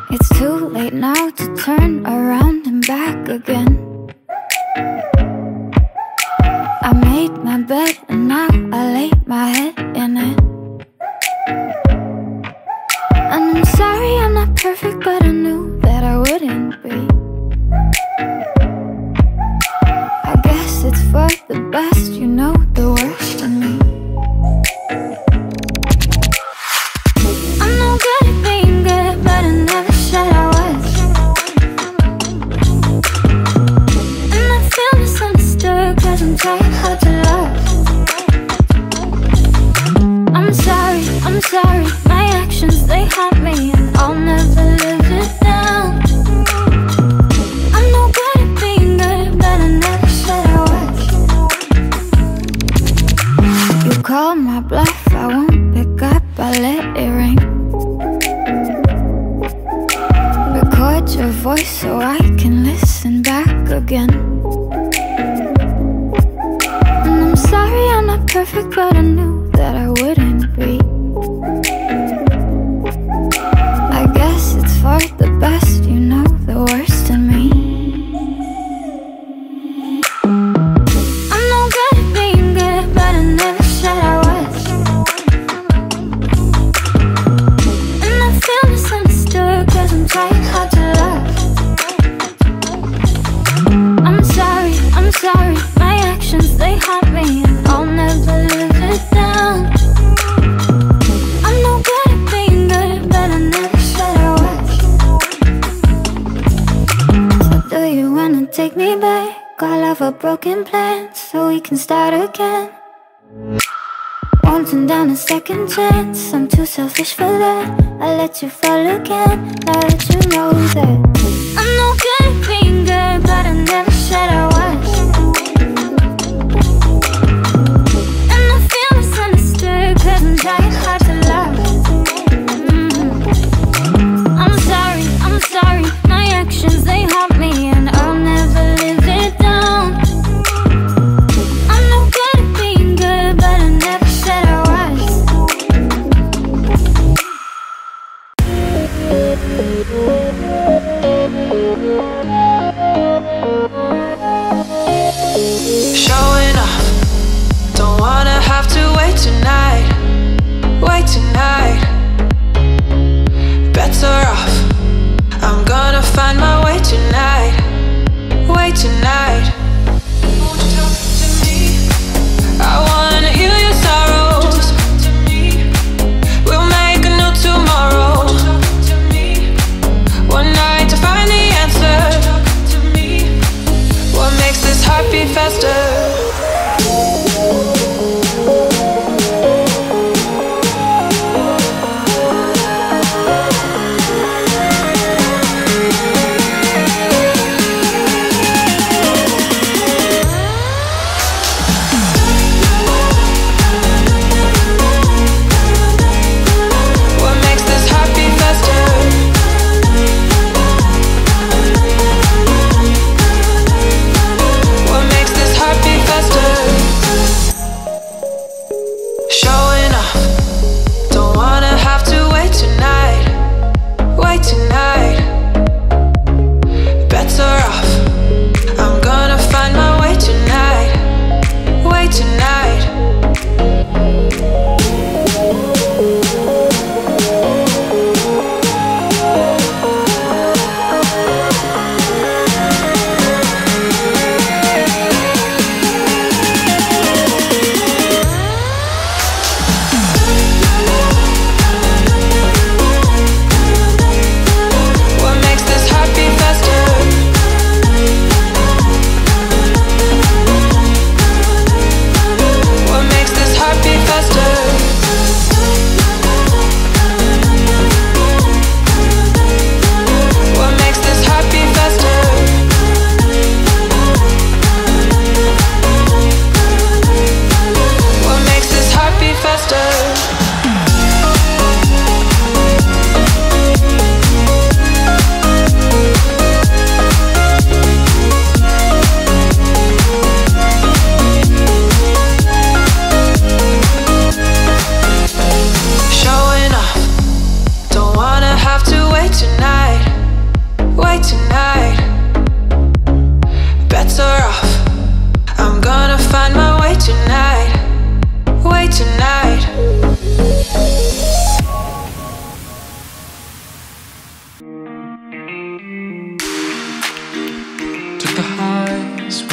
It's too late now to turn around and back again. I made my bed and now I lay my head in it. And I'm sorry I'm not perfect, but I knew that I wouldn't be. I guess it's for the best, you know the worst in me. I'm no good at being good, but I never said I was. And I feel misunderstood, cause I'm trying hard to love. I'm sorry, my actions, they haunt me, and I'll never live it down. I'm no good at being good, but I never said I was. You call my bluff, I won't pick up, I let it ring. Record your voice so I can listen back again. And I'm sorry I'm not perfect, but I knew that I wouldn't be. I guess it's for the best, you know the worst in me. I'm no good at being good, but I never said I was. And I feel misunderstood, cause I'm trying hard to love. I'm sorry, my actions, they haunt me, and I'll never live it down. I'm no good at being good, but I never said I was. So do you wanna take me back? All of our broken plans, so we can start again. Won't turn down a second chance, I'm too selfish for that. I let you fall again, now that you know that I'm no good at being good, but I never said I was. And I feel misunderstood, cause I'm trying hard to love. I'm sorry, my actions, they haunt me, and I'll never live it down. I'm no good at being good, but I never said I was. Showing off, don't wanna have to wait tonight. Better off, I'm gonna find my way tonight. I wanna heal your sorrows. We'll make a new tomorrow. One night to find the answer. What makes this heart beat faster?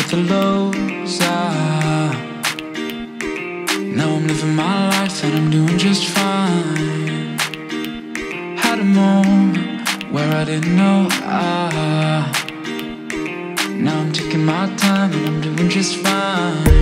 with the lows. Now I'm living my life and I'm doing just fine. Had a moment where I didn't know. Now I'm taking my time and I'm doing just fine.